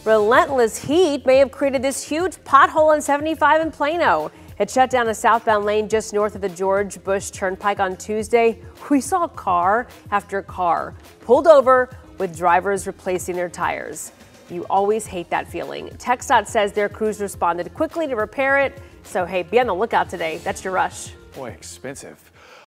Relentless heat may have created this huge pothole on 75 in Plano. It shut down a southbound lane just north of the George Bush Turnpike on Tuesday. We saw car after car pulled over with drivers replacing their tires. You always hate that feeling. TxDOT says their crews responded quickly to repair it. So hey, be on the lookout today. That's your rush. Boy, expensive.